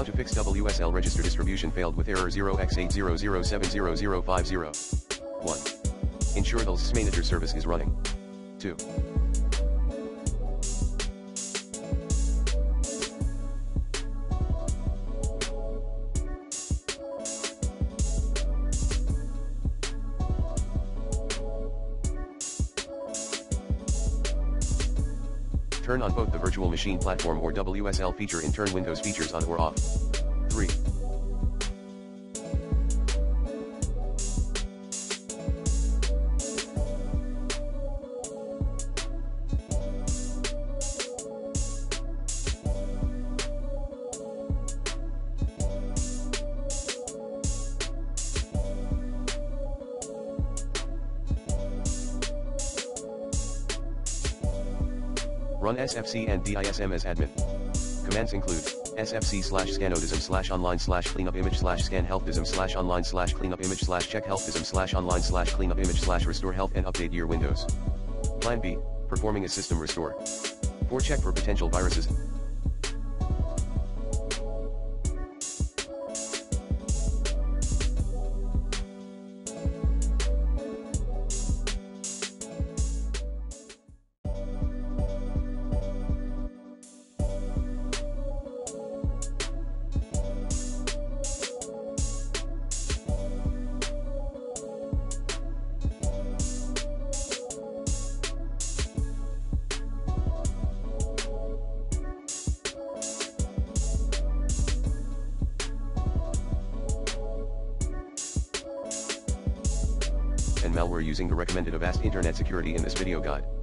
How to fix WSL register distribution failed with error 0x80070050. 1. Ensure the WSL manager service is running. 2. Turn on both the virtual machine platform or WSL feature and turn Windows features on or off. 3. Run sfc and dism as admin. Commands include sfc/scanodism/online/cleanupimage/scan-helpdism/online/cleanupimage/restore health and update your Windows. Plan B, performing a system restore. 4. Check for potential viruses. And malware using the recommended Avast Internet Security in this video guide.